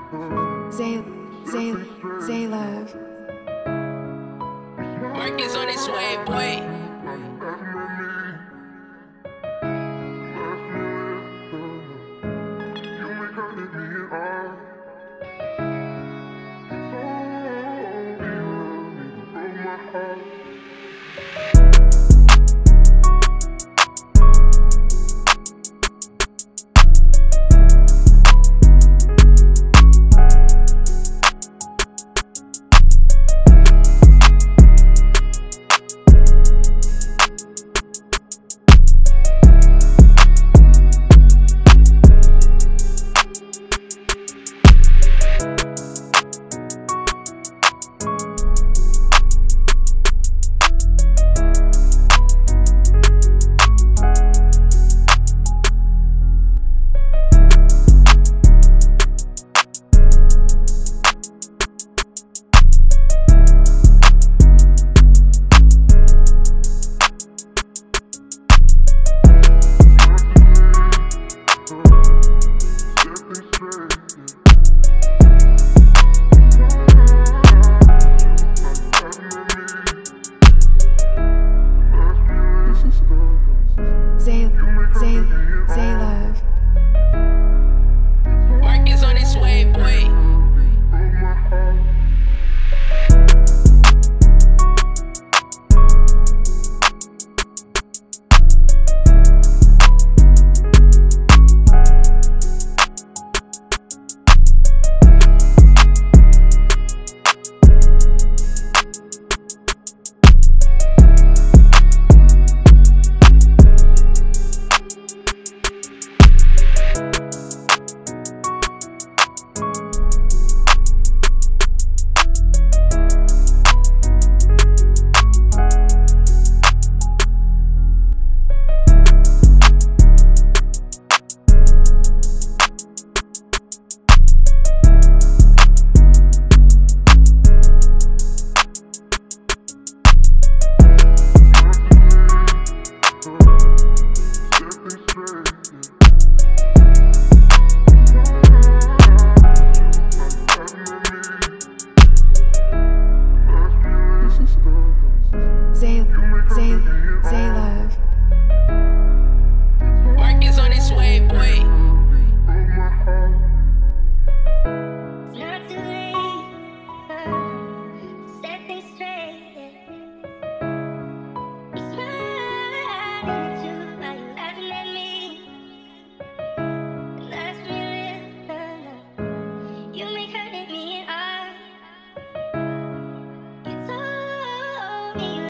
Zay, Zay, Zay Love. Marcus on his way, boy. Zay Love. Marcus on his way, boy. Zay Love. Marcus on his way, boy. Not too late, set things straight. You smile at you while you're laughing at me. Let's be real, you make hurting me hard.